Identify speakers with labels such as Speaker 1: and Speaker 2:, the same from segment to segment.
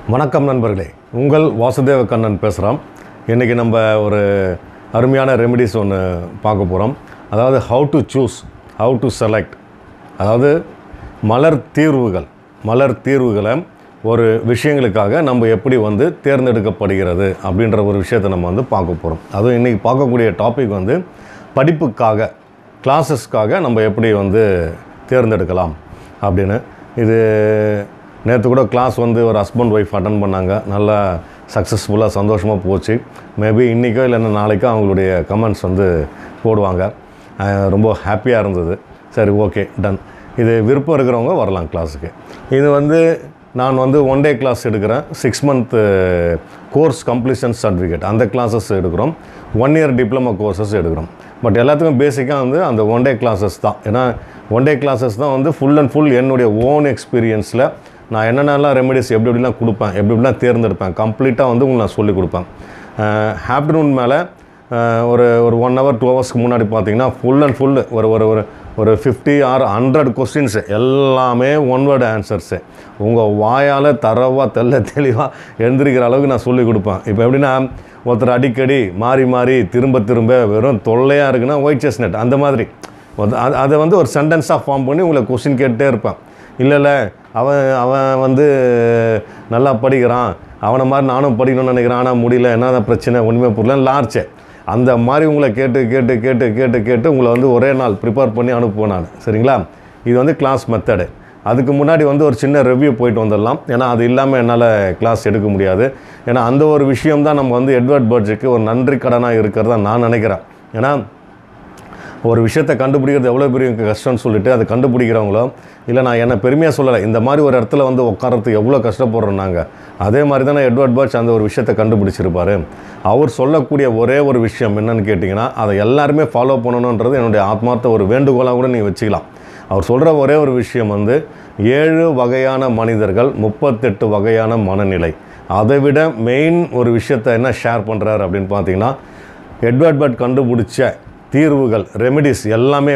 Speaker 1: வணக்கம் நண்பர்களே, உங்கள் வாசுதேவ கண்ணன் பேசுகிறோம். இன்றைக்கி நம்ம ஒரு அருமையான ரெமிடிஸ் ஒன்று பார்க்க போகிறோம். அதாவது how to choose, how to select, அதாவது மலர் தீர்வுகளை ஒரு விஷயங்களுக்காக நம்ம எப்படி தேர்ந்தெடுக்கப்படுகிறது அப்படின்ற ஒரு விஷயத்தை நம்ம பார்க்க போகிறோம். அதுவும் இன்றைக்கி பார்க்கக்கூடிய டாபிக் படிப்புக்காக, கிளாஸஸ்க்காக நம்ம எப்படி தேர்ந்தெடுக்கலாம் அப்படின்னு. இது நேற்று கூட கிளாஸ் ஒரு ஹஸ்பண்ட் ஒய்ஃப் அட்டன் பண்ணாங்க. நல்லா சக்ஸஸ்ஃபுல்லாக சந்தோஷமாக போச்சு. மேபி இன்றைக்கோ இல்லைன்னா நாளைக்கோ அவங்களுடைய கமெண்ட்ஸ் போடுவாங்க. ரொம்ப ஹாப்பியாக இருந்தது. சரி, ஓகே, டன். இது விருப்பம் இருக்கிறவங்க வரலாம் கிளாஸுக்கு. இது நான் 1 டே கிளாஸ் எடுக்கிறேன். 6 month கோர்ஸ் கம்ப்ளீஷன் சர்டிஃபிகேட் அந்த கிளாஸஸ் எடுக்கிறோம். 1 year டிப்ளமோ கோர்சஸ் எடுக்கிறோம். பட் எல்லாத்துக்கும் பேசிக்காக அந்த 1 day கிளாஸஸ் தான். ஏன்னா 1 day கிளாஸஸ் தான் ஃபுல் அண்ட் ஃபுல் என்னுடைய ஓன் எக்ஸ்பீரியன்ஸில் நான் என்னென்னலாம் ரெமெடிஸ் எப்படிலாம் கொடுப்பேன், எப்படிலாம் தேர்ந்தெடுப்பேன், கம்ப்ளீட்டாக உங்களுக்கு நான் சொல்லிக் கொடுப்பேன். ஆஃப்டர்நூன் மேலே ஒரு 1 hour 2 hours முன்னாடி பார்த்தீங்கன்னா ஃபுல் அண்ட் ஃபுல் ஒரு 50 or 100 கொஸ்டின்ஸ் எல்லாமே ஒன் வேர்டு ஆன்சர்ஸு. உங்கள் வாயால் தரவாக தெளிவாக எழுந்திருக்கிற அளவுக்கு நான் சொல்லிக் கொடுப்பேன். இப்போ எப்படின்னா ஒருத்தர் அடிக்கடி மாறி திரும்ப வெறும் தொல்லையாக இருக்குன்னா ஒயிட் செஸ்னட் அந்த மாதிரி அதை ஒரு சென்டென்ஸாக ஃபார்ம் பண்ணி உங்களை கொஸ்டின் கேட்டே இருப்பேன். இல்லை அவன் நல்லா படிக்கிறான், அவனை மாதிரி நானும் படிக்கணும்னு நினைக்கிறான், ஆனால் முடியல, என்ன பிரச்சனை, ஒன்றுமே புரியல, லார்ச்சே அந்த மாதிரி உங்களை கேட்டு உங்களை ஒரே நாள் ப்ரிப்பேர் பண்ணி அனுப்புவேன் நான். சரிங்களா? இது கிளாஸ் மெத்தடு. அதுக்கு முன்னாடி ஒரு சின்ன ரிவ்யூ போயிட்டு வந்துடலாம். ஏன்னா அது இல்லாமல் என்னால் கிளாஸ் எடுக்க முடியாது. ஏன்னா அந்த ஒரு விஷயம் தான் நம்ம எட்வர்ட் பர்ஜுக்கு ஒரு நன்றி கடனாக இருக்கிறதா நான் நினைக்கிறேன். ஏன்னா ஒரு விஷயத்தை கண்டுபிடிக்கிறது எவ்வளோ பெரிய கஷ்டம்னு சொல்லிட்டு அதை கண்டுபிடிக்கிறவங்களோ இல்லை, நான் என்ன பெருமையாக சொல்லலை, இந்த மாதிரி ஒரு இடத்துல உட்காரத்துக்கு எவ்வளோ கஷ்டப்படுறோம் நாங்கள். அதே மாதிரி தான் எட்வர்ட் பர்ஜ் அந்த ஒரு விஷயத்தை கண்டுபிடிச்சிருப்பார். அவர் சொல்லக்கூடிய ஒரே ஒரு விஷயம் என்னன்னு கேட்டிங்கன்னா, அதை எல்லாருமே ஃபாலோ பண்ணணுன்றது என்னுடைய ஆத்மார்த்த ஒரு வேண்டுகோளாக கூட நீங்கள் வச்சுக்கலாம். அவர் சொல்கிற ஒரே ஒரு விஷயம் 7 வகையான மனிதர்கள், 38 வகையான மனநிலை. அதை விட மெயின் ஒரு விஷயத்தை என்ன ஷேர் பண்ணுறாரு அப்படின்னு பார்த்தீங்கன்னா, எட்வர்ட் பர்ஜ் கண்டுபிடிச்ச தீர்வுகள், ரெமிடிஸ் எல்லாமே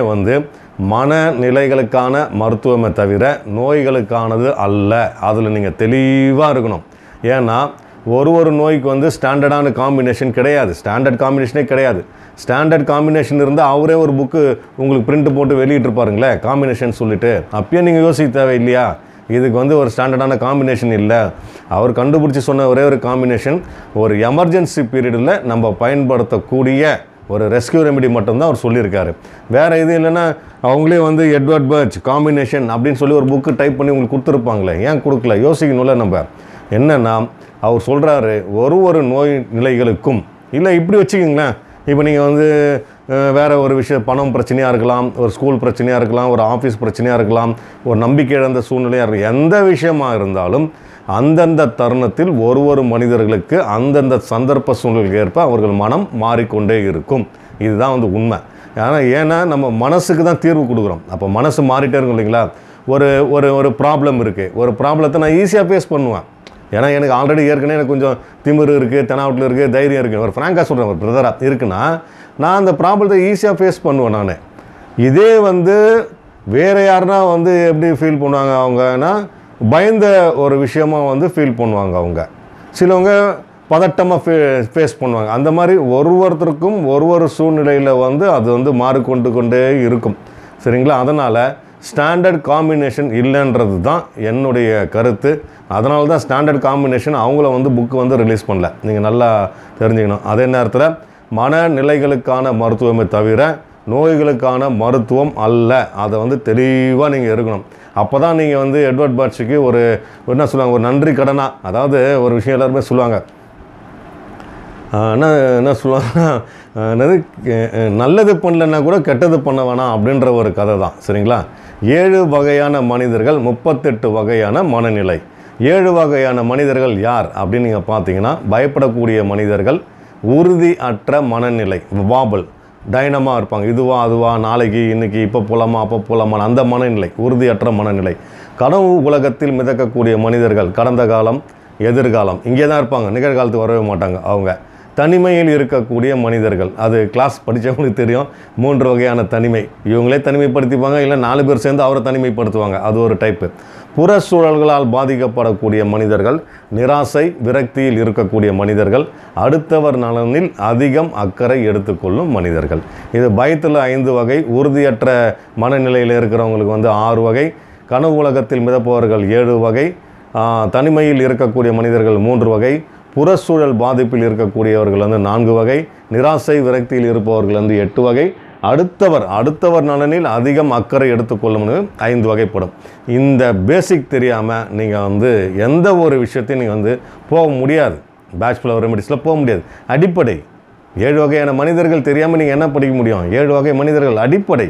Speaker 1: மனநிலைகளுக்கான மருத்துவமே தவிர நோய்களுக்கானது அல்ல. அதில் நீங்கள் தெளிவாக இருக்கணும். ஏன்னா ஒரு நோய்க்கு ஸ்டாண்டர்டான காம்பினேஷன் கிடையாது, ஸ்டாண்டர்ட் காம்பினேஷனே கிடையாது. ஸ்டாண்டர்ட் காம்பினேஷன் இருந்தால் அவரே ஒரு புக்கு உங்களுக்கு பிரிண்ட் போட்டு வெளியிட்டிருப்பாருங்களே, காம்பினேஷன் சொல்லிவிட்டு. அப்பயே நீங்கள் யோசிக்க தேவை இல்லையா? இதுக்கு ஒரு ஸ்டாண்டர்டான காம்பினேஷன் இல்லை. அவர் கண்டுபிடிச்சி சொன்ன ஒரே ஒரு காம்பினேஷன் ஒரு எமர்ஜென்சி பீரியடில் நம்ம பயன்படுத்தக்கூடிய ஒரு ரெஸ்கியூ ரெமெடி மட்டும்தான் அவர் சொல்லியிருக்காரு. வேறு இது இல்லைன்னா அவங்களே எட்வர்ட் பர்ஜ் காம்பினேஷன் அப்படின்னு சொல்லி ஒரு புக்கு டைப் பண்ணி உங்களுக்கு கொடுத்துருப்பாங்களே, ஏன் கொடுக்கல? யோசிக்கணும்ல. நம்ம என்னென்னா அவர் சொல்கிறாரு, ஒரு நோய் நிலைகளுக்கும் இல்லை இப்படி வச்சுக்கிங்களேன். இப்போ நீங்கள் வேறு ஒரு விஷயம், பணம் பிரச்சனையாக இருக்கலாம், ஒரு ஸ்கூல் பிரச்சனையாக இருக்கலாம், ஒரு ஆஃபீஸ் பிரச்சனையாக இருக்கலாம், ஒரு நம்பிக்கை இழந்த சூழ்நிலையாக இருக்கலாம், எந்த விஷயமாக இருந்தாலும் அந்தந்த தருணத்தில் ஒரு மனிதர்களுக்கு அந்தந்த சந்தர்ப்ப சூழ்நிலைக்கு ஏற்ப அவர்கள் மனம் மாறிக்கொண்டே இருக்கும். இதுதான் உண்மை. ஏன்னா நம்ம மனசுக்கு தான் தீர்வு கொடுக்குறோம். அப்போ மனசு மாறிட்டே இருக்கும் இல்லைங்களா? ஒரு ப்ராப்ளம் இருக்குது, ஒரு ப்ராப்ளத்தை நான் ஈஸியாக ஃபேஸ் பண்ணுவேன். ஏன்னா எனக்கு ஆல்ரெடி ஏற்கனவே எனக்கு கொஞ்சம் திமிரு இருக்குது, தெனாவட்டில் இருக்குது, தைரியம் இருக்குது. ஒரு ஃப்ராங்காக சொல்கிறேன், ஒரு பிரதராக இருக்குன்னா நான் அந்த ப்ராப்ளத்தை ஈஸியாக ஃபேஸ் பண்ணுவேன் நான். இதே வேறு யாருன்னா எப்படி ஃபீல் பண்ணுவாங்க அவங்கன்னா, பயந்த ஒரு விஷயமாக ஃபீல் பண்ணுவாங்க அவங்க. சிலவங்க பதட்டமாக ஃபேஸ் பண்ணுவாங்க. அந்த மாதிரி ஒருத்தருக்கும் ஒரு சூழ்நிலையில் அது மாறிக்கொண்டே இருக்கும். சரிங்களா? அதனால் ஸ்டாண்டர்ட் காம்பினேஷன் இல்லைன்றது தான் என்னுடைய கருத்து. அதனால தான் ஸ்டாண்டர்ட் காம்பினேஷன் அவங்கள புக்கு ரிலீஸ் பண்ணல. நீங்கள் நல்லா தெரிஞ்சுக்கணும். அதே நேரத்தில் மனநிலைகளுக்கான மருத்துவமே தவிர நோய்களுக்கான மருத்துவம் அல்ல. அதை தெளிவாக நீங்கள் இருக்கணும். அப்போ தான் நீங்கள் எட்வர்ட் பர்ஜுக்கு என்ன சொல்லுவாங்க, ஒரு நன்றி கடனாக. அதாவது ஒரு விஷயம் எல்லாருமே சொல்லுவாங்க, என்ன சொல்லுவாங்கன்னா, நல்லது பண்ணலன்னா கூட கெட்டது பண்ண வேணாம் அப்படின்ற ஒரு கதை தான். சரிங்களா? 7 வகையான மனிதர்கள், 38 வகையான மனநிலை. 7 வகையான மனிதர்கள் யார் அப்படின்னு நீங்கள் பார்த்தீங்கன்னா, பயப்படக்கூடிய மனிதர்கள், உறுதி அற்ற மனநிலை, வாபல், டைனமாக இருப்பாங்க, இதுவா அதுவா, நாளைக்கு இன்றைக்கி, இப்போ போகலாமா அப்போ போகலாமா, அந்த மனநிலை, உறுதியற்ற மனநிலை. கனவு உலகத்தில் மிதக்கக்கூடிய மனிதர்கள், கடந்த காலம் எதிர்காலம் இங்கே தான் இருப்பாங்க, நிகழ்காலத்துக்கு வரவே மாட்டாங்க. அவங்க தனிமையில் இருக்கக்கூடிய மனிதர்கள், அது கிளாஸ் படித்தவங்களுக்கு தெரியும். 3 வகையான தனிமை. இவங்களே தனிமைப்படுத்திப்பாங்க, இல்லை 4 பேர் சேர்ந்து அவரை தனிமைப்படுத்துவாங்க, அது ஒரு டைப்பு. புற சூழல்களால் பாதிக்கப்படக்கூடிய மனிதர்கள், நிராசை விரக்தியில் இருக்கக்கூடிய மனிதர்கள், அடுத்தவர் நலனில் அதிகம் அக்கறை எடுத்துக்கொள்ளும் மனிதர்கள். இது பயத்தில் 5 வகை, உறுதியற்ற மனநிலையில் இருக்கிறவங்களுக்கு 6 வகை, கனவு உலகத்தில் மிதப்பவர்கள் 7 வகை, தனிமையில் இருக்கக்கூடிய மனிதர்கள் 3 வகை, புறச்சூழல் பாதிப்பில் இருக்கக்கூடியவர்கள் 4 வகை, நிராசை விரக்தியில் இருப்பவர்கள் 8 வகை, அடுத்தவர் நலனில் அதிகம் அக்கறை எடுத்துக்கொள்ளும் 5 வகைப்படும். இந்த பேசிக் தெரியாமல் நீங்கள் எந்த ஒரு விஷயத்தையும் நீங்கள் போக முடியாது. பேச்சுலர் ரெமெடிஸில் போக முடியாது. அடிப்படை 7 வகையான மனிதர்கள் தெரியாமல் நீங்கள் என்ன படிக்க முடியும்? 7 வகை மனிதர்கள் அடிப்படை.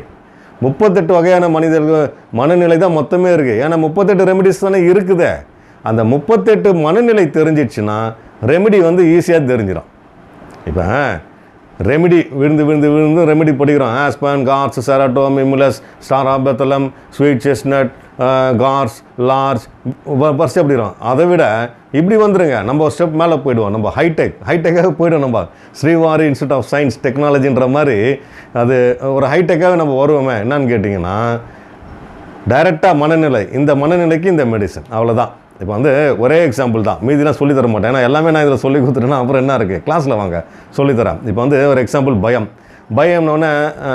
Speaker 1: 38 வகையான மனிதர்கள் மனநிலை தான் மொத்தமே இருக்குது. ஏன்னா 38 ரெமெடிஸ் தானே இருக்குது. அந்த 38 மனநிலை தெரிஞ்சிடுச்சுன்னா ரெமெடி ஈஸியாக தெரிஞ்சிடும். இப்போ ரெமெடி விழுந்து ரெமெடி படிக்கிறோம். Aspen, gorse, cerato, mimulus, star of Bethlehem, sweet chestnut, gorse, larch பர்ஸ் அப்படிறோம். அதை விட இப்படி வந்துடுங்க, நம்ம ஒரு ஸ்டெப் மேலே போயிடுவோம். நம்ம ஹைடெக்காக போய்டும். நம்ம ஸ்ரீவாரி இன்ஸ்டியூட் ஆஃப் சயின்ஸ் டெக்னாலஜின்ற மாதிரி அது ஒரு ஹைடெக்காக நம்ம வருவோமே. என்னன்னு கேட்டிங்கன்னா, டைரெக்டாக மனநிலை, இந்த மனநிலைக்கு இந்த மெடிசன், அவ்வளோதான். இப்போ ஒரே எக்ஸாம்பிள் தான், மீதிலாம் சொல்லித்தர மாட்டேன். ஏன்னா எல்லாமே நான் இதில் சொல்லி கொடுத்துட்டேன்னா அப்புறம் என்ன இருக்குது, கிளாஸில் வாங்க சொல்லித்தரேன். இப்போ ஒரு எக்ஸாம்பிள் பயம்னோடனே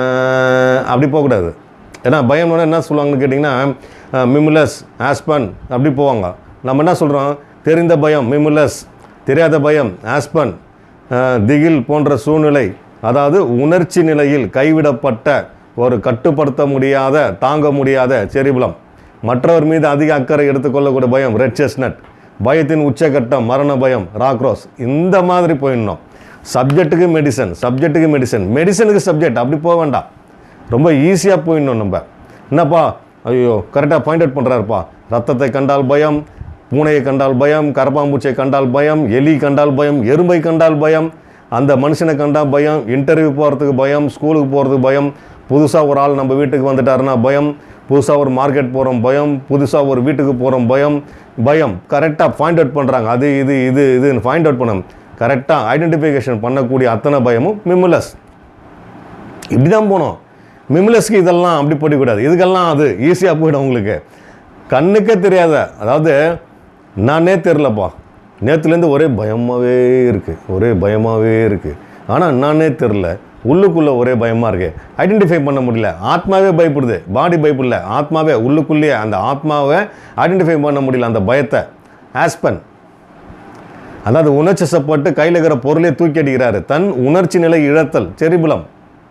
Speaker 1: அப்படி போகக்கூடாது. ஏன்னா பயம்னோடனே என்ன சொல்லுவாங்கன்னு கேட்டிங்கன்னா, மிமுலஸ், ஆஸ்பன் அப்படி போவாங்க. நம்ம என்ன சொல்கிறோம், தெரிந்த பயம் மிமுலஸ், தெரியாத பயம் ஆஸ்பன், திகில் போன்ற சூழ்நிலை, அதாவது உணர்ச்சி நிலையில் கைவிடப்பட்ட ஒரு கட்டுப்படுத்த முடியாத, தாங்க முடியாத செரிபுலம், மற்றவர் மீது அதிக அக்கறை எடுத்துக்கொள்ளக்கூடிய பயம் ரெட் செஸ்னட், பயத்தின் உச்சகட்டம் மரண பயம் ராக்ரோஸ். இந்த மாதிரி போயிடணும். சப்ஜெக்ட்டுக்கு மெடிசன், மெடிசனுக்கு சப்ஜெக்ட், அப்படி போக வேண்டாம். ரொம்ப ஈஸியாக போயிடணும். நம்ம என்னப்பா, ஐயோ கரெக்டாக பாயிண்ட் அவுட் பண்ணுறாருப்பா. ரத்தத்தை கண்டால் பயம், பூனையை கண்டால் பயம், கரப்பாம்பூச்சியை கண்டால் பயம், எலி கண்டால் பயம், எறும்பை கண்டால் பயம், அந்த மனுஷனை கண்டால் பயம், இன்டர்வியூ போகிறதுக்கு பயம், ஸ்கூலுக்கு போகிறதுக்கு பயம், புதுசாக ஒரு ஆள் நம்ம வீட்டுக்கு வந்துட்டாருன்னா பயம், புதுசாக ஒரு மார்க்கெட் போகிறோம் பயம், புதுசாக ஒரு வீட்டுக்கு போகிறோம் பயம். கரெக்டாக பாயிண்ட் அவுட் பண்ணுறாங்க. அது இதுன்னு பாயிண்ட் அவுட் பண்ணணும். கரெக்டாக ஐடென்டிஃபிகேஷன் பண்ணக்கூடிய அத்தனை பயமும் மிமுலஸ். இப்படி தான் போகணும். மிமுலஸ்க்கு இதெல்லாம் அப்படி படிக்கூடாது. இதுக்கெல்லாம் அது ஈஸியாக போய்டும். உங்களுக்கு கண்ணுக்கே தெரியாத, அதாவது நானே தெரிலப்பா, நேற்றுலேருந்து ஒரே பயமாகவே இருக்குது, ஆனால் நானே தெரில, உள்ளுக்குள்ளே ஒரே பயமாக இருக்குது, ஐடென்டிஃபை பண்ண முடியல. ஆத்மாவே பயப்படுது, பாடி பயப்படல, ஆத்மாவே உள்ளுக்குள்ளேயே அந்த ஆத்மாவை ஐடென்டிஃபை பண்ண முடியல. அந்த பயத்தை ஆஸ்பன், அதாவது உணர்ச்சிசப்பட்டு கையில் இருக்கிற பொருளே தூக்கி அடிக்கிறாரு. தன் உணர்ச்சி நிலை இழத்தல் செரிபுலம்.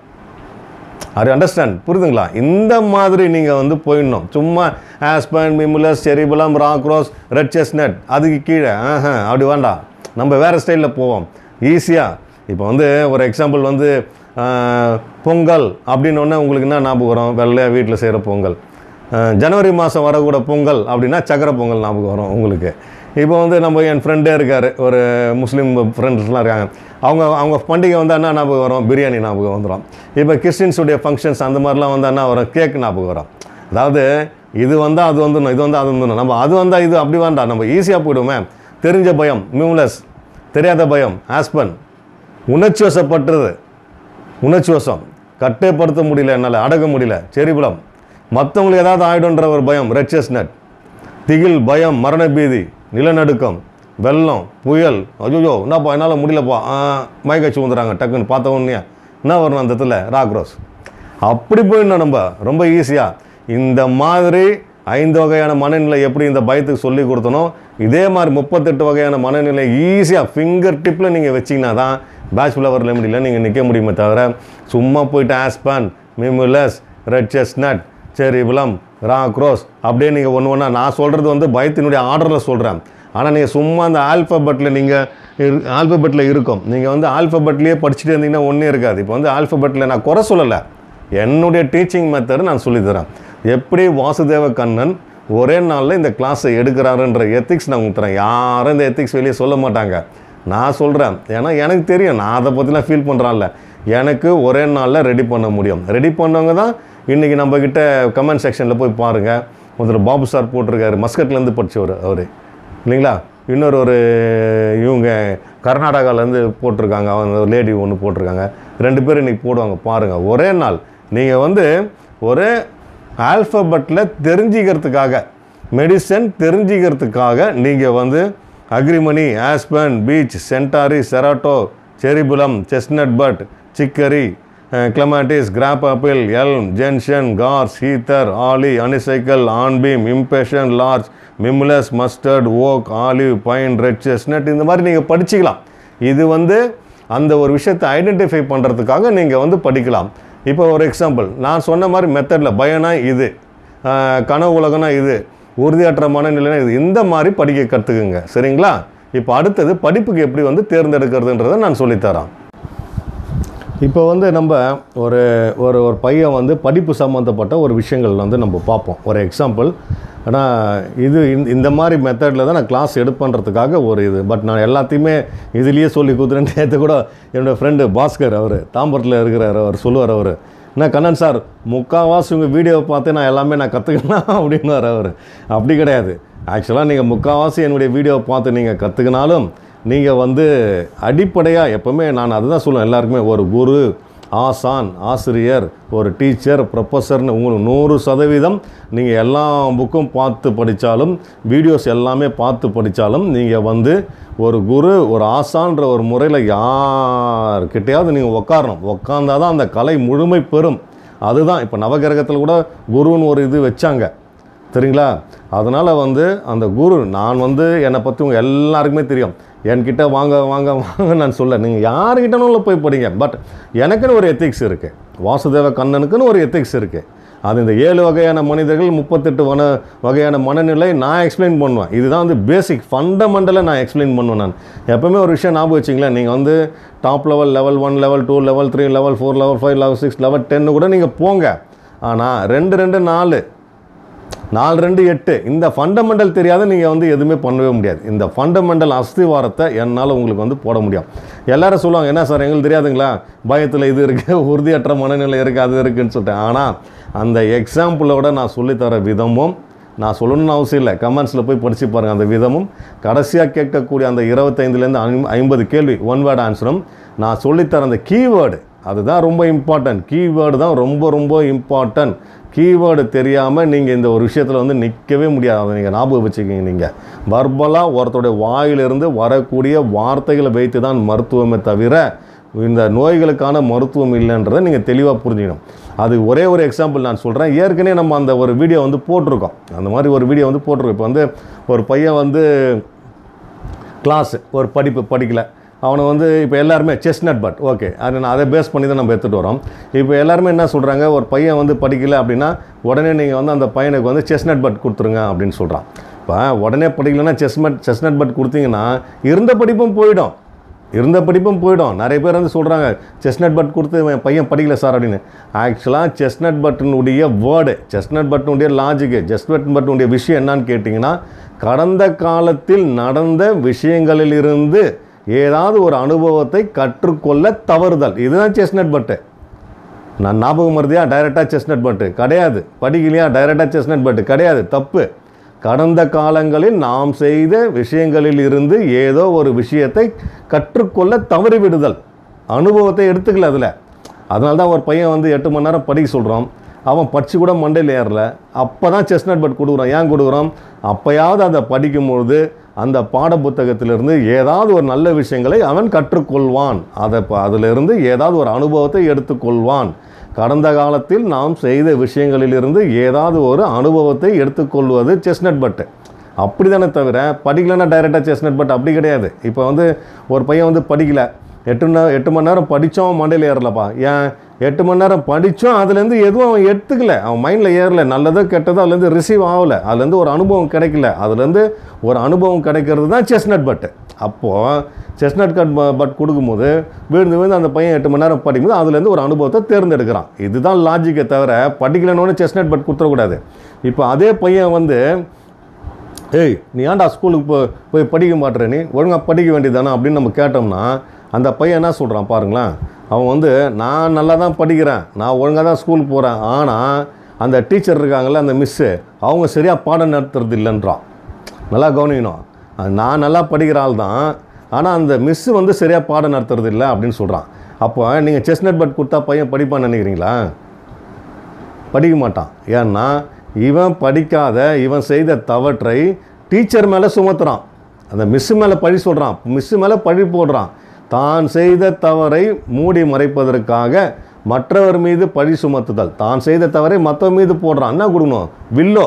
Speaker 1: அது அண்டர்ஸ்டாண்ட், புரியுதுங்களா? இந்த மாதிரி நீங்கள் போயிடணும். சும்மா aspen, mimulus, cherry plum, rock rose, red chestnut அதுக்கு கீழே அப்படி வேண்டாம். நம்ம வேறு ஸ்டைலில் போவோம் ஈஸியாக. இப்போ ஒரு எக்ஸாம்பிள் பொங்கல் அப்படின்னோடனே உங்களுக்கு என்ன ஞாபகம் வரும்? வெள்ளையாக வீட்டில் செய்கிற பொங்கல். ஜனவரி மாதம் வரக்கூட பொங்கல் அப்படின்னா சக்கரை பொங்கல் ஞாபகம் வரும் உங்களுக்கு. இப்போ நம்ம என் ஃப்ரெண்டே இருக்கார், ஒரு முஸ்லீம் ஃப்ரெண்ட்ஸ்லாம் இருக்காங்க. அவங்க பண்டிகை என்ன ஞாபகம் வரும்? பிரியாணி ஞாபகம் வந்துடும். இப்போ கிறிஸ்டின்ஸுடைய ஃபங்க்ஷன்ஸ் அந்த மாதிரிலாம் என்ன வரும்? கேக் ஞாபகம் வரும். அதாவது இது அது வந்துடணும், இது அது வந்துடணும். நம்ம அது இது அப்படி வேண்டாம். நம்ம ஈஸியாக போய்டுவோமே. தெரிஞ்ச பயம் மிமுலஸ், தெரியாத பயம் ஆஸ்பன், உணர்ச்சி வசப்பட்டுறது, உணர்ச்சி வசம் கட்டுப்படுத்த முடியல, என்னால் அடக்க முடியல செரிபுலம், மற்றவங்களுக்கு ஏதாவது ஆகிடும்ன்ற ஒரு பயம் ரெட் செஸ்னட், திகில் பயம் மரண பீதி, நிலநடுக்கம், வெள்ளம், புயல், அஜோஜோ என்னப்பா என்னால் முடியலப்பா, மயக்கச்சி வந்துடுறாங்க டக்குன்னு பார்த்த உடனே என்ன வரணும் அந்த இடத்துல ராக்ரோஸ். அப்படி போயிடணும் நம்ம ரொம்ப ஈஸியாக. இந்த மாதிரி 5 வகையான மனநிலை எப்படி இந்த பயத்துக்கு சொல்லி கொடுத்தனோ, இதே மாதிரி 38 வகையான மனநிலை ஈஸியாக ஃபிங்கர் டிப்பில் நீங்கள் வச்சிங்கன்னா தான் பேச்சுலர் ரெமெடியில் நீங்கள் நிற்க முடியுமே தவிர, சும்மா போய்ட்டு aspen, mimulus, red chestnut, cherry plum, rock rose அப்படியே நீங்கள் ஒன்று நான் சொல்கிறது பயத்தினுடைய ஆர்டரில் சொல்கிறேன். ஆனால் நீங்கள் சும்மா அந்த ஆல்ஃபபெட்டில் இருக்கும். நீங்கள் ஆல்ஃபபெட்லேயே படிச்சுட்டு இருந்தீங்கன்னா ஒன்றே இருக்காது. இப்போ ஆல்ஃபபெட்டில் நான் குறை சொல்லலை, என்னுடைய டீச்சிங் மெத்தடு நான் சொல்லித்தரேன். எப்படி வாசுதேவ கண்ணன் ஒரே நாளில் இந்த கிளாஸை எடுக்கிறாருன்ற எத்திக்ஸ் நான் உங்களுக்கு தரேன். யாரும் இந்த எத்திக்ஸ் வெளியே சொல்ல மாட்டாங்க, நான் சொல்கிறேன். ஏன்னா எனக்கு தெரியும், நான் அதை பற்றிலாம் ஃபீல் பண்ணுறான்ல. எனக்கு ஒரே நாளில் ரெடி பண்ண முடியும். ரெடி பண்ணவங்க தான் இன்றைக்கி நம்மக்கிட்ட கமெண்ட் செக்ஷனில் போய் பாருங்கள். ஒருத்தர் பாபு சார் போட்டிருக்காரு, மஸ்கட்லேருந்து படித்தவர் அவர் இல்லைங்களா. இன்னொரு இவங்க கர்நாடகாவிலேருந்து போட்டிருக்காங்க, அவங்க லேடி ஒன்று போட்டிருக்காங்க. 2 பேர் இன்றைக்கி போடுவாங்க பாருங்கள். ஒரே நாள் நீங்கள் ஒரே ஆல்ஃபபெட்டில் தெரிஞ்சிக்கிறதுக்காக மெடிசன் தெரிஞ்சிக்கிறதுக்காக நீங்கள் வந்து agrimony, aspen, beech, centaury, cerato, cherry plum, chestnut bud, chicory, clematis, crab apple, elm, gentian, gorse, heather, holly, honeysuckle, hornbeam, impatiens, larch, mimulus, mustard, oak, olive, pine, red chestnut, இந்த மாதிரி நீங்கள் படிச்சிக்கலாம். இது வந்து அந்த ஒரு விஷயத்தை ஐடென்டிஃபை பண்ணுறதுக்காக நீங்கள் வந்து படிக்கலாம். இப்போ ஒரு எக்ஸாம்பிள் நான் சொன்ன மாதிரி மெத்தடில் பயனா இது, கனவு உலகனா இது, உறுதியற்ற மனநிலைனா இது, இந்த மாதிரி படிக்க கற்றுக்குங்க. சரிங்களா? இப்போ அடுத்தது படிப்புக்கு எப்படி வந்து தேர்ந்தெடுக்கிறதுன்றதை நான் சொல்லித்தரேன். இப்போ வந்து நம்ம ஒரு ஒரு ஒரு பையன் வந்து படிப்பு சம்மந்தப்பட்ட ஒரு விஷயங்கள் வந்து நம்ம பார்ப்போம். ஒரு எக்ஸாம்பிள், ஆனால் இது இந்த மாதிரி மெத்தடில் தான் நான் கிளாஸ் எடுப்பேன்றதுக்காக ஒரு இது. பட் நான் எல்லாத்தையுமே இதுலேயே சொல்லி கொடுத்துறேன். நேற்று கூட என்னோடய ஃப்ரெண்டு பாஸ்கர், அவர் தாம்பரத்தில் இருக்கிறார், அவர் சொல்லுவார், அவர் என்ன கண்ணன் சார் முக்கால்வாசி உங்கள் வீடியோவை பார்த்து நான் எல்லாமே நான் கற்றுக்கலாம் அப்படின்னார் அவர். அப்படி கிடையாது. ஆக்சுவலாக நீங்கள் முக்கால்வாசி என்னுடைய வீடியோவை பார்த்து நீங்கள் கற்றுக்கினாலும் நீங்கள் வந்து அடிப்படையாக எப்போவுமே நான் அதுதான் சொல்லுவேன் எல்லாருக்குமே, ஒரு குரு, ஆசான், ஆசிரியர், ஒரு டீச்சர், ப்ரொஃபஸர்னு உங்களுக்கு 100% நீங்கள் எல்லா புக்கும் பார்த்து படித்தாலும், வீடியோஸ் எல்லாமே பார்த்து படித்தாலும், நீங்கள் வந்து ஒரு குரு, ஒரு ஆசான்ற ஒரு முறையில் யார்கிட்டையாவது நீங்கள் உட்காரணும். உட்கார்ந்தால் தான் அந்த கலை முழுமை பெறும். அதுதான் இப்போ நவகிரகத்தில் கூட குருன்னு ஒரு இது வச்சாங்க, சரிங்களா? அதனால் வந்து அந்த குரு, நான் வந்து என்னை பற்றி உங்கள் எல்லாருக்குமே தெரியும். என்கிட்ட வாங்க வாங்க வாங்க நான் சொல்ல, நீங்கள் யாருக்கிட்டனாலும் போய் படிங்க. பட் எனக்குன்னு ஒரு எத்திக்ஸ் இருக்குது, வாசுதேவ கண்ணனுக்குன்னு ஒரு எத்திக்ஸ் இருக்குது. அது இந்த 7 வகையான மனிதர்கள், 38 வகையான மனநிலை நான் எக்ஸ்பிளைன் பண்ணுவேன். இதுதான் வந்து பேசிக் ஃபண்டமெண்டலாக நான் எக்ஸ்பிளைன் பண்ணுவேன். நான் எப்போவுமே ஒரு விஷயம் ஞாபகம் வச்சிங்களேன், நீங்கள் வந்து top level, level 1, level 2, level 3, level 4, level 5, level 6, level 10 கூட நீங்கள் போங்க. ஆனால் 2, 2, 4, 4, 2, 8 இந்த ஃபண்டமெண்டல் தெரியாத நீங்கள் வந்து எதுவுமே பண்ணவே முடியாது. இந்த ஃபண்டமெண்டல் அஸ்திவாரத்தை என்னால் உங்களுக்கு வந்து போட முடியும். எல்லோரும் சொல்லுவாங்க, என்ன சார் எங்களுக்கு தெரியாதுங்களா, பயத்தில் இது இருக்குது, உறுதியற்ற மனநிலை இருக்குது, அது இருக்குதுன்னு சொல்லிட்டேன். ஆனால் அந்த எக்ஸாம்பிளோட நான் சொல்லித்தர விதமும், நான் சொல்லணும்னு அவசியம் இல்லை, கமெண்ட்ஸில் போய் படித்து பாருங்கள். அந்த விதமும் கடைசியாக கேட்கக்கூடிய அந்த 25லேருந்து 50 கேள்வி ஒன் வேர்டு ஆன்சரும் நான் சொல்லித்தர அந்த கீவேர்டு, அதுதான் ரொம்ப இம்பார்ட்டன்ட். கீவேர்டு தான் ரொம்ப ரொம்ப இம்பார்ட்டன்ட். கீவேர்டு தெரியாமல் நீங்கள் இந்த ஒரு விஷயத்தில் வந்து நிற்கவே முடியாது. அதை நீங்கள் ஞாபகம் வச்சுக்கிங்க. நீங்கள் வர்பலாக ஒருத்தருடைய வாயிலிருந்து வரக்கூடிய வார்த்தைகளை வைத்து தான் மருத்துவமே தவிர இந்த நோய்களுக்கான மருத்துவம் இல்லைன்றதை நீங்கள் தெளிவாக புரிஞ்சுக்கணும். அது ஒரே ஒரு எக்ஸாம்பிள் நான் சொல்கிறேன். ஏற்கனவே நம்ம அந்த ஒரு வீடியோ வந்து போட்டிருக்கோம், அந்த மாதிரி ஒரு வீடியோ வந்து போட்டிருக்கோம். இப்போ வந்து ஒரு பையன் வந்து கிளாஸு ஒரு படிப்பு படிக்கலை, அவனை வந்து இப்போ எல்லாருமே செஸ்னட் பட் ஓகே, அது நான் அதை பேஸ் பண்ணி தான் நம்ம எடுத்துகிட்டு வரோம். இப்போ எல்லாருமே என்ன சொல்கிறாங்க, ஒரு பையன் வந்து படிக்கலை அப்படின்னா உடனே நீங்கள் வந்து அந்த பையனுக்கு வந்து செஸ்னட் பட் கொடுத்துருங்க அப்படின்னு சொல்கிறான். இப்போ உடனே படிக்கலைன்னா செஸ்னட் பட் கொடுத்தீங்கன்னா இருந்த படிப்பும் போயிடும். நிறைய பேர் வந்து சொல்கிறாங்க செஸ்னட் பட் கொடுத்து பையன் படிக்கல சார் அப்படின்னு. ஆக்சுவலாக செஸ்னட் பட்டினுடைய வேர்டு, செஸ்னட் பட்டினுடைய லாஜிக்கு, செஸ்னட் பட்டினுடைய விஷயம் என்னான்னு கேட்டிங்கன்னா, கடந்த காலத்தில் நடந்த விஷயங்களிலிருந்து ஏதாவது ஒரு அனுபவத்தை கற்றுக்கொள்ள தவறுதல். இதுதான் செஸ்னட் பட்டு. நான் ஞாபகம் மருதியா டைரெக்டாக செஸ்னட் பட்டு கிடையாது, படிக்கலையா டைரெக்டாக செஸ்னட் பட்டு கிடையாது, தப்பு. கடந்த காலங்களில் நாம் செய்த விஷயங்களில் இருந்து ஏதோ ஒரு விஷயத்தை கற்றுக்கொள்ள தவறிவிடுதல், அனுபவத்தை எடுத்துக்கல அதில். அதனால தான் ஒரு பையன் வந்து 8 மணி நேரம் படிக்க சொல்கிறோம், அவன் படித்து கூட மண்டையில் ஏறல, அப்போ தான் செஸ்னட் பட் கொடுக்குறான். ஏன் கொடுக்குறோம், அப்போயாவது அதை படிக்கும்பொழுது அந்த பாட புத்தகத்திலிருந்து ஏதாவது ஒரு நல்ல விஷயங்களை அவன் கற்றுக்கொள்வான், அதிலிருந்து ஏதாவது ஒரு அனுபவத்தை எடுத்துக்கொள்வான். கடந்த காலத்தில் நாம் செய்த விஷயங்களிலிருந்து ஏதாவது ஒரு அனுபவத்தை எடுத்துக்கொள்வது செஸ்னட் பட்டு. அப்படி தானே தவிர படிக்கலைன்னா டைரெக்டாக செஸ்னட் பட் அப்படி கிடையாது. இப்போ வந்து ஒரு பையன் வந்து படிக்கலை, 8 மணி நேரம் படித்தோம் மண்டையில் ஏறலப்பா. ஏன் 8 மணி நேரம் படித்தோம், அதுலேருந்து எதுவும் அவன் எடுத்துக்கல, அவன் மைண்டில் ஏறலை, நல்லதோ கெட்டதோ அதுலேருந்து ரிசீவ் ஆகலை, அதுலேருந்து ஒரு அனுபவம் கிடைக்கல. அதுலேருந்து ஒரு அனுபவம் கிடைக்கிறது தான் செஸ்னட் பட்டு. அப்போது செஸ்னட் பட் கொடுக்கும்போது விழுந்து அந்த பையன் 8 மணி நேரம் படிக்கும்போது அதுலேருந்து ஒரு அனுபவத்தை தேர்ந்தெடுக்கிறான். இதுதான் லாஜிக்கை தவிர படிக்கலன்னு செஸ்னட் பட் கொடுத்துடக்கூடாது. இப்போ அதே பையன் வந்து ஏய் நீ ஏன்டா ஸ்கூலுக்கு போய் படிக்க மாட்டேற, நீ ஒழுங்காக படிக்க வேண்டியதானே அப்படின்னு நம்ம கேட்டோம்னா அந்த பையன் என்ன சொல்கிறான் பாருங்களேன், அவன் வந்து நான் நல்லா தான் படிக்கிறேன், நான் ஒழுங்காக தான் ஸ்கூலுக்கு போகிறேன், ஆனால் அந்த டீச்சர் இருக்காங்கள்ல அந்த மிஸ்ஸு அவங்க சரியாக பாடம் நடத்துறது இல்லைன்றான். நல்லா கவனிக்கணும், நான் நல்லா படிக்கிற ஆள் தான், ஆனால் அந்த மிஸ்ஸு வந்து சரியாக பாடம் நடத்துறது இல்லை அப்படின்னு சொல்கிறான். அப்போ நீங்கள் செஸ்னட் பட் கொடுத்தா பையன் படிப்பான்னு நினைக்கிறீங்களா? படிக்க மாட்டான். ஏன்னா இவன் படிக்காத இவன் செய்த தவற்றை டீச்சர் மேலே சுமத்துறான், அந்த மிஸ்ஸு மேலே பழி சொல்கிறான், மிஸ்ஸு மேலே பழி போடுறான். தான் செய்த தவறை மூடி மறைப்பதற்காக மற்றவர் மீது பழி சுமத்துதல், தான் செய்த தவறை மற்றவர் மீது போடுறான். என்ன கொடுக்கணும்? வில்லோ.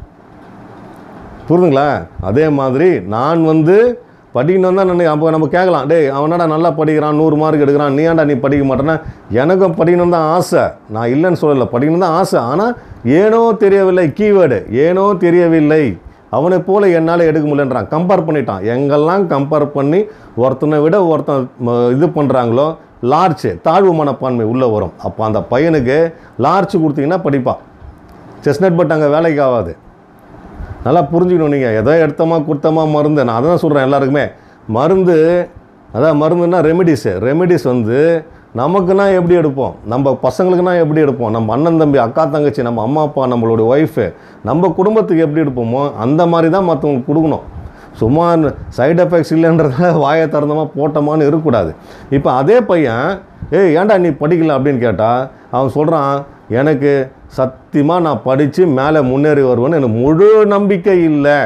Speaker 1: புரிதுங்களா? அதே மாதிரி நான் படிக்கணும் தான் அப்போ நம்ம கேட்கலாம், டே அவனடா நல்லா படிக்கிறான், 100 மார்க் எடுக்கிறான், நீ ஏன்டா நீ படிக்க மாட்டேன்னா, எனக்கும் படிக்கணும் தான் ஆசை, நான் இல்லைன்னு சொல்லலை, படிக்கணும் தான் ஆசை. ஆனால் ஏனோ தெரியவில்லை, கீவேர்டு ஏனோ தெரியவில்லை, அவனை போல் என்னால் எடுக்க முடியலன்றான். கம்பேர் பண்ணிட்டான். எங்கெல்லாம் கம்பேர் பண்ணி ஒருத்தனை விட ஒருத்தன் இது பண்ணுறாங்களோ லார்ச்சு, தாழ்வு மனப்பான்மை உள்ளே வரும். அப்போ அந்த பையனுக்கு லார்ச்சு கொடுத்தீங்கன்னா படிப்பான். செஸ்னட் பட் அங்கே வேலைக்கு ஆகாது. நல்லா புரிஞ்சுக்கணும். நீங்கள் எதோ எடுத்தமா கொடுத்தமா மருந்து, நான் அதை தான் சொல்கிறேன் எல்லாருக்குமே. மருந்து, அதான் மருந்துன்னா ரெமிடிஸ் நமக்குன்னா எப்படி எடுப்போம், நம்ம பசங்களுக்குன்னா எப்படி எடுப்போம், நம்ம அண்ணன் தம்பி அக்கா தங்கச்சி நம்ம அம்மா அப்பா நம்மளுடைய ஒய்ஃபு நம்ம குடும்பத்துக்கு எப்படி எடுப்போமோ அந்த மாதிரி தான் மற்றவங்களுக்கு கொடுக்கணும். சும்மா சைடு எஃபெக்ட்ஸ் இல்லைன்றதால வாயை திறந்தமாக போட்டோமான்னு இருக்கக்கூடாது. இப்போ அதே பையன் ஏன்டா நீ படிக்கல அப்படின்னு கேட்டால் அவன் சொல்கிறான், எனக்கு சத்தியமாக நான் படித்து மேலே முன்னேறி வருவேன்னு எனக்கு முழு நம்பிக்கை இல்லை,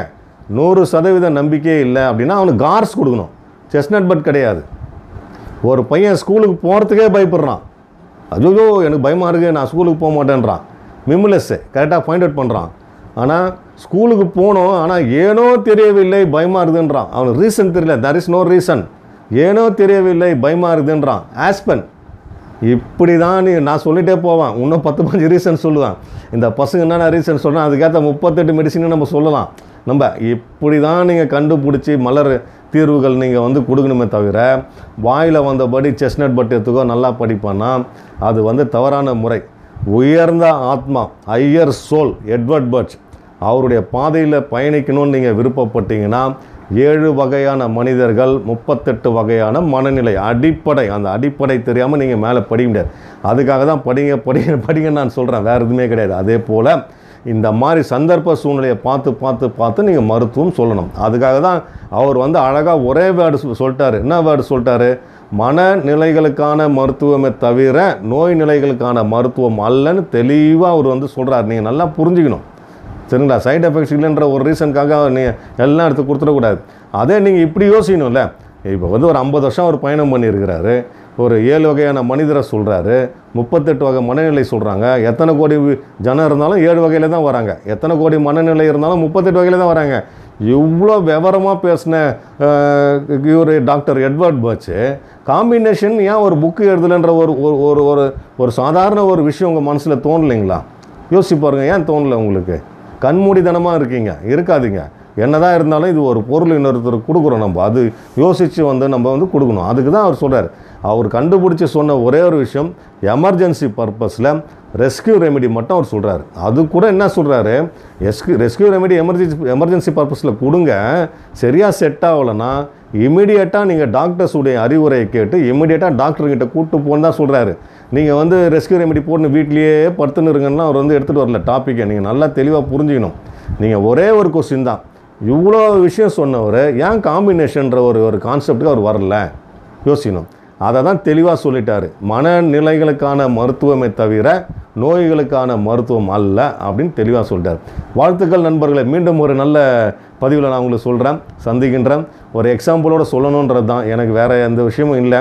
Speaker 1: 100% நம்பிக்கையே இல்லை அப்படின்னா அவனுக்கு கார்ஸ் கொடுக்கணும். செஸ்னட் பட் கிடையாது. ஒரு பையன் ஸ்கூலுக்கு போகிறதுக்கே பயப்படுறான், ஐயோ எனக்கு பயமாக இருக்குது நான் ஸ்கூலுக்கு போக மாட்டேன்றான். மிம்லெஸ்ஸு கரெக்டாக பாயிண்ட் அவுட் பண்ணுறான். ஆனால் ஸ்கூலுக்கு போனோம், ஆனால் ஏனோ தெரியவில்லை பயமாக இருக்குதுன்றான். அவனுக்கு ரீசன் தெரியல, தர் இஸ் நோ ரீசன், ஏனோ தெரியவில்லை பயமாக இருக்குதுன்றான். ஆஸ்பன் இப்படி தான் நான் சொல்லிகிட்டே போவேன், இன்னும் 10-15 ரீசன் சொல்லுவேன். இந்த பசங்க என்னென்ன ரீசன் சொல்கிறேன், அதுக்கேற்ற 38 மெடிசின்னு நம்ம சொல்லலாம். நம்ம இப்படி தான் நீங்கள் கண்டுபிடிச்சி மலர் தீர்வுகள் நீங்கள் கொடுக்கணுமே தவிர வாயில் வந்தபடி செஸ்னட் பட் எடுத்துக்கோ நல்லா படிப்பான்னா அது தவறான முறை. உயர்ந்த ஆத்மா, ஹையர் சோல், எட்வர்ட் பர்ச் அவருடைய பாதையில் பயணிக்கணும்னு நீங்கள் விருப்பப்பட்டீங்கன்னா 7 வகையான மனிதர்கள், 38 வகையான மனநிலை, அடிப்படை. அந்த அடிப்படை தெரியாமல் நீங்கள் மேலே படிக்க முடியாது. அதுக்காக தான் படிங்கன்னு நான் சொல்கிறேன், வேறு எதுவுமே கிடையாது. அதே போல் இந்த மாதிரி சந்தர்ப்ப சூழ்நிலையை பார்த்து நீங்கள் மருத்துவம் சொல்லணும். அதுக்காக தான் அவர் அழகாக ஒரே வேர்டு சொல்லிட்டாரு. என்ன வேர்டு சொல்லிட்டாரு? மனநிலைகளுக்கான மருத்துவமே தவிர நோய் நிலைகளுக்கான மருத்துவம் அல்லன்னு தெளிவாக அவர் சொல்கிறார். நீங்கள் நல்லா புரிஞ்சுக்கணும், சரிங்களா? சைடு எஃபெக்ட்ஸ் இல்லைன்ற ஒரு ரீசனுக்காக நீங்கள் எல்லாம் எடுத்து கொடுத்துடக்கூடாது. அதே நீங்கள் இப்படி யோசிக்கணும்ல. இப்போ ஒரு 50 வருஷம் அவர் பயணம் பண்ணியிருக்கிறாரு, ஒரு 7 வகையான மனிதரை சொல்கிறாரு, 38 வகை மனநிலை சொல்கிறாங்க. எத்தனை கோடி ஜனம் இருந்தாலும் 7 வகையில் தான் வராங்க, எத்தனை கோடி மனநிலை இருந்தாலும் 38 வகையில் தான் வராங்க. இவ்வளோ விவரமாக பேசின இவர் டாக்டர் எட்வர்ட் பர்ச்சு காம்பினேஷன் ஏன் ஒரு புக்கு எழுதலைன்ற ஒரு சாதாரண ஒரு விஷயம் உங்கள் மனசில் தோணலைங்களா? யோசிச்சு பாருங்கள், ஏன் தோணலை உங்களுக்கு? கண்மூடித்தனமாக இருக்கீங்க, இருக்காதீங்க. என்னதான் இருந்தாலும் இது ஒரு பொருள் இன்னொருத்தருக்கு கொடுக்குறோம், நம்ம அது யோசித்து நம்ம கொடுக்கணும். அதுக்கு தான் அவர் சொல்கிறார். அவர் கண்டுபிடிச்சி சொன்ன ஒரே ஒரு விஷயம், எமர்ஜென்சி பர்பஸில் ரெஸ்கியூ ரெமெடி மட்டும் அவர் சொல்கிறாரு. அது கூட என்ன சொல்கிறாரு, ரெஸ்கியூ ரெமெடி எமர்ஜென்சி பர்பஸில் கொடுங்க, சரியாக செட் ஆகலைன்னா இமீடியட்டாக நீங்கள் டாக்டர்ஸுடைய அறிவுரையை கேட்டு இமீடியட்டாக டாக்டர்கிட்ட கூப்பிட்டு போன்னு தான் சொல்கிறாரு. நீங்கள் ரெஸ்கியூ ரெமெடி போட்டு வீட்லேயே படுத்துன்னு இருங்கன்னா அவர் எடுத்துகிட்டு வரல டாப்பிக்கை. நீங்கள் நல்லா தெளிவாக புரிஞ்சுக்கணும். நீங்கள் ஒரே ஒரு கொஸ்டின் தான், இவ்வளோ விஷயம் சொன்னவர் ஏன் காம்பினேஷன்ற ஒரு கான்செப்டுக்கு அவர் வரல யோசிக்கணும். அதை தான் தெளிவாக சொல்லிட்டார். மனநிலைகளுக்கான மருத்துவமே தவிர நோய்களுக்கான மருத்துவம் அல்ல அப்படின்னு தெளிவாக சொல்லிட்டார். வாழ்த்துக்கள் நண்பர்களை. மீண்டும் ஒரு நல்ல பதிவில் நான் உங்களுக்கு சொல்கிறேன், சந்திக்கின்றேன். ஒரு எக்ஸாம்பிளோடு சொல்லணுன்றது தான், எனக்கு வேறு எந்த விஷயமும் இல்லை.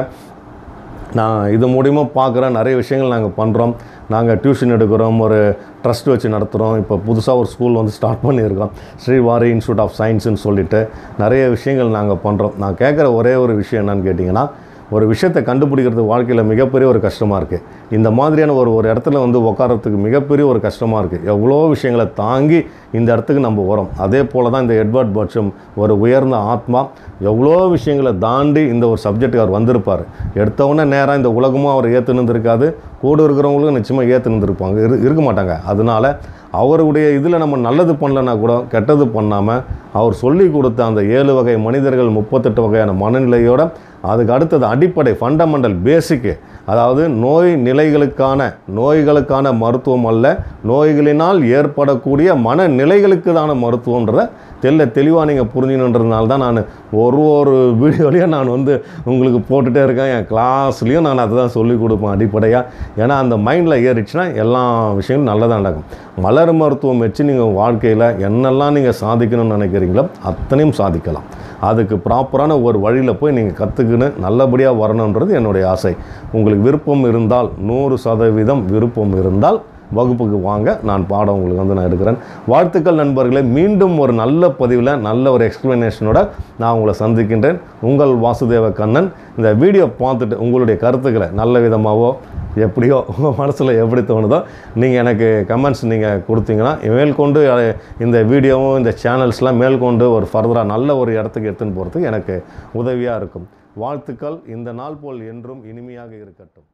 Speaker 1: நான் இது மூலிமா பார்க்குறேன், நிறைய விஷயங்கள் நாங்கள் பண்ணுறோம். நாங்கள் டியூஷன் எடுக்கிறோம், ஒரு ட்ரஸ்ட் வச்சு நடத்துகிறோம். இப்போ புதுசாக ஒரு ஸ்கூல் ஸ்டார்ட் பண்ணியிருக்கோம், ஸ்ரீவாரி இன்ஸ்டியூட் ஆஃப் சயின்ஸுன்னு சொல்லிட்டு நிறைய விஷயங்கள் நாங்கள் பண்ணுறோம். நான் கேட்குற ஒரே ஒரு விஷயம் என்னன்னு கேட்டிங்கன்னா, ஒரு விஷயத்தை கண்டுபிடிக்கிறது வாழ்க்கையில் மிகப்பெரிய ஒரு கஷ்டமாக இருக்குது. இந்த மாதிரியான ஒரு இடத்துல உட்காரத்துக்கு மிகப்பெரிய ஒரு கஷ்டமாக இருக்குது. எவ்வளோ விஷயங்களை தாங்கி இந்த இடத்துக்கு நம்ம வரோம். அதே போல் தான் இந்த எட்வர்ட் பர்ச்சும் ஒரு உயர்ந்த ஆத்மா, எவ்வளோ விஷயங்களை தாண்டி இந்த ஒரு சப்ஜெக்ட்டுக்கு அவர் வந்திருப்பார். எடுத்தவுடனே நேராக இந்த உலகமும் அவர் ஏற்றுனுருக்காது, கூட இருக்கிறவங்களுக்கும் நிச்சயமாக ஏற்றுனுருப்பாங்க, இருக்க மாட்டாங்க. அதனால் அவருடைய இதில் நம்ம நல்லது பண்ணலன்னா கூட கெட்டது பண்ணாமல் அவர் சொல்லி கொடுத்த அந்த 7 வகை மனிதர்கள், 38 வகையான மனநிலையோட அதுக்கு அடுத்தது அடிப்படை ஃபண்டமெண்டல் பேசிக்கு, அதாவது நோய்களுக்கான மருத்துவம் அல்ல, நோய்களினால் ஏற்படக்கூடிய மனநிலைகளுக்கான மருத்துவன்றதை தெளிவாக நீங்கள் புரிஞ்சுக்கணுன்றதுனால தான் நான் ஒரு வீடியோலையும் நான் வந்து உங்களுக்கு போட்டுகிட்டே இருக்கேன். என் கிளாஸ்லேயும் நான் அதை தான் சொல்லிக் கொடுப்பேன் அடிப்படையாக. ஏன்னா அந்த மைண்டில் ஏறிச்சுன்னா எல்லா விஷயங்களும் நல்லதாக நடக்கும். மலர் மருத்துவம் வச்சு நீங்கள் வாழ்க்கையில் என்னெல்லாம் நீங்கள் சாதிக்கணும்னு நினைக்கிறீங்களோ அத்தனையும் சாதிக்கலாம். அதுக்கு ப்ராப்பரான ஒரு வழியில் போய் நீங்கள் கற்றுக்கின்னு நல்லபடியாக வரணுன்றது என்னுடைய ஆசை. உங்களுக்கு விருப்பம் இருந்தால் 100% விருப்பம் இருந்தால் வகுப்புக்கு வாங்க, நான் பாடம் உங்களுக்கு வந்து நான் எடுக்கிறேன். வாழ்த்துக்கள் நண்பர்களே. மீண்டும் ஒரு நல்ல பதிவில் நல்ல ஒரு எக்ஸ்ப்ளனேஷனோட நான் உங்களை சந்திக்கின்றேன். உங்கள் வாசுதேவ கண்ணன். இந்த வீடியோ பார்த்துட்டு உங்களுடைய கருத்துக்களை நல்ல விதமாகவோ எப்படியோ உங்கள் மனசில் எப்படி தோணுதோ நீங்கள் எனக்கு கமெண்ட்ஸ் நீங்கள் கொடுத்தீங்கன்னா மேல்கொண்டு இந்த வீடியோவும் இந்த சேனல்ஸ்லாம் மேல்கொண்டு ஒரு ஃபர்தராக நல்ல ஒரு இடத்துக்கு எடுத்துன்னு போகிறதுக்கு எனக்கு உதவியாக இருக்கும். வாழ்த்துக்கள். இந்த நாள் போல் என்றும் இனிமையாக இருக்கட்டும்.